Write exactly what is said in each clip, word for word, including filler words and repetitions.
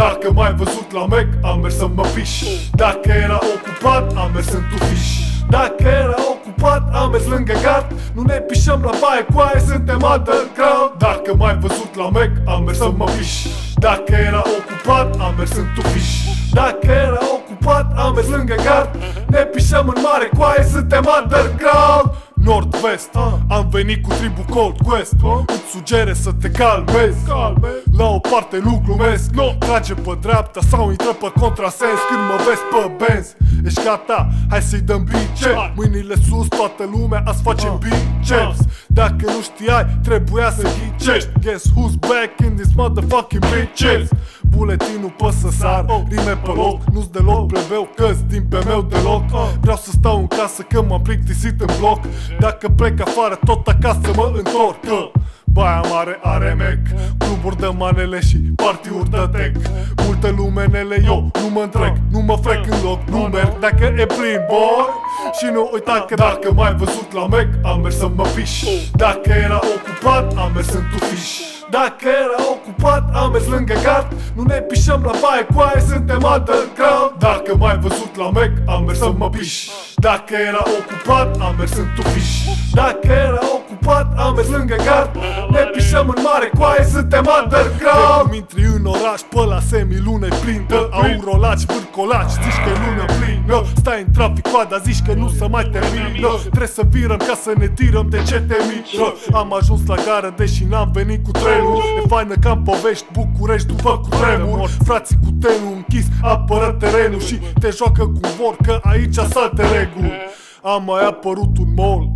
Dacă m-ai văzut la Mac, am mers să mă piș. Dacă era ocupat, am mers în tufiș. Dacă era ocupat, am mers lângă gard. Nu ne pișăm la baie cu aia, suntem underground. Dacă m-ai văzut la Mac, am mers să mă piș. Dacă era ocupat, am mers în tufiș. Dacă era ocupat, am mers lângă gard. Ne pișăm în mare cu aia, suntem underground. Nord-Vest, am venit cu tribu Cold Quest. Îți sugere să te calmezi. La o parte nu glumesc. Trage pe dreapta sau intră pe contrasens. Când mă vezi pe benz, ești gata, hai să-i dăm biceps. Mâinile sus, toată lumea, azi facem biceps. Dacă nu știai, trebuia să ghicești. Guess who's back in this motherfucking bitches. Buletinul pe să sar, rime pe loc. Nu-s deloc plebeu, că-s din pe meu deloc. Vreau să stau în casă că m-am plictisit în bloc. Dacă plec afară, tot acasă mă întorc. Baia Mare are mec, cluburi de manele și partiuri de tech. Multă lume nele, eu nu mă întrec, nu mă frec în loc, nu merg dacă e plin, boy. Și nu uita că dacă m-ai văzut la Mac, am mers să mă piș. Dacă era ocupat, am mers în tufiș. Dacă era ocupat, am mers lângă gard. Nu ne pișăm la baie cu aia, suntem underground. Dacă m-ai văzut la Mac, am mers să mă piș. Dacă era ocupat, am mers în tufiș. Dacă era ocupat, am mers lângă gard. Ne pișăm în mare cu aia, suntem underground. Când intri în oraș, pe la semi-lună-i plin de aurolaci, vârcolaci, zici că e lună plină. Stai în trafic coada, zici că nu se mai termină. Trebuie să virăm ca să ne tirăm, de ce te miră? Am ajuns la gară, deși n-am venit cu trenul. E faină ca în povești București după cutremur. Frații cu tenul închis apără terenul și te joacă cu vor, că aici salte reguli. Am mai apărut un mall,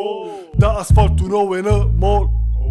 da asfaltul nou e nămol.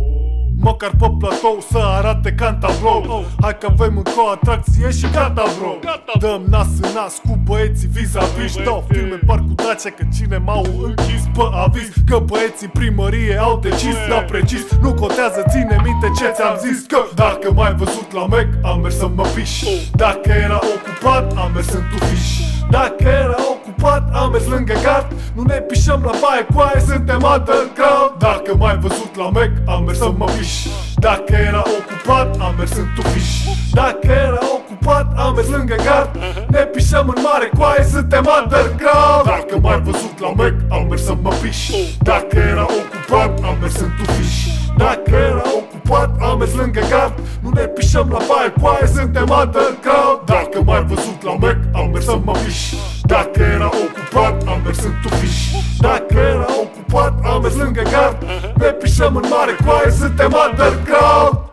Măcar pe platou să arate ca în tablou. Hai că avem încă o atracție și gata, bro. Dăm nas în nas cu băieții vis-a-vis. Dau filme în parc cu Dacia că cine m-au închis pe aviz. Că băieții în primărie au decis, dar precis nu contează, ține minte ce ți-am zis. Că dacă m-ai văzut la Mac, am mers să mă piș. Dacă era ocupat, am mers în tufiș. Dacă era ocupat, am mers lângă gard. Nu ne pișăm la baie cu aia, suntem underground. Dacă m-ai văzut la Mac, am mers să mă piș. Dacă era ocupat, am mers în tufiș. Dacă era ocupat, am mers lângă gard. Ne pișăm în mare cu aia, suntem underground. Dacă m-ai văzut la Mac, am mers să mă piș. Dacă era ocupat, am mers în tufiș. Dacă era ocupat, am mers lângă gard. Nu ne pișăm la baie cu aia, suntem underground. Dacă m-ai văzut la Mac, am mers să mă piș. Dacă era ocupat, am mers în tufiș. Dacă era ocupat, am mers lângă gard. Ne pișăm în mare cu aia, suntem underground.